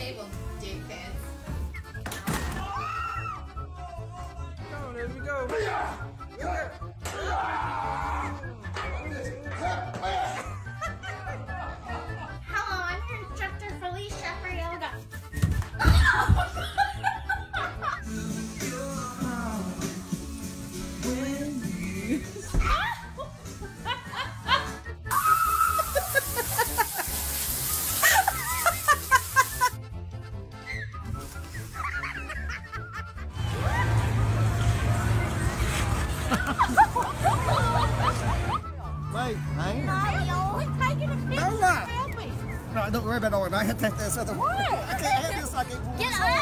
table, dickheads. Oh, there we go. Hello, I'm your instructor, Felicia, for yoga. Wait, hang on. You're taking a picture. Help me. No, don't worry about all that. I have to take this other one. What? I can't have this. I can't pull Get this out!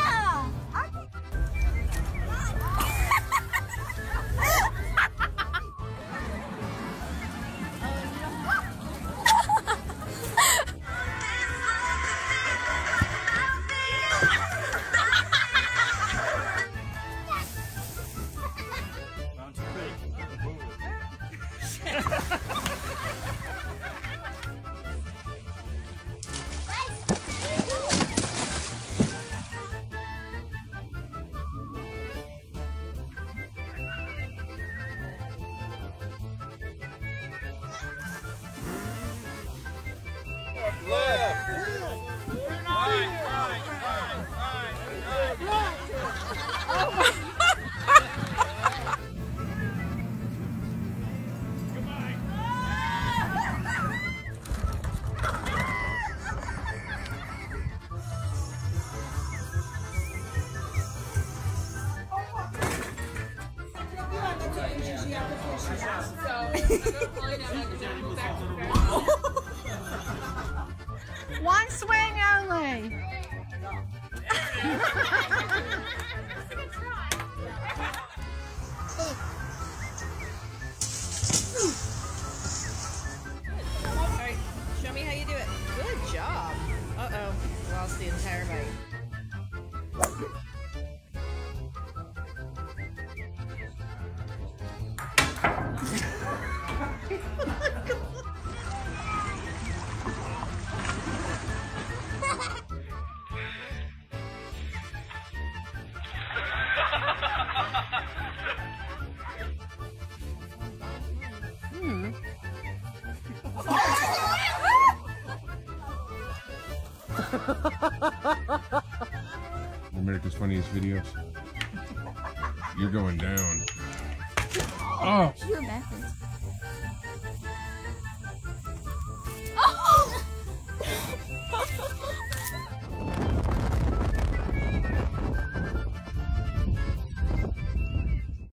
One swing only. Alright, show me how you do it. Good job. Uh-oh, lost the entire bite. America's Funniest Videos. You're going down. Oh! You're backwards.